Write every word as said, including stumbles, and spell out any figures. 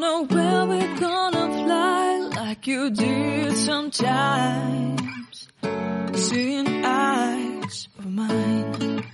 know where we're gonna fly like you did sometimes. Seeing eyes of mine.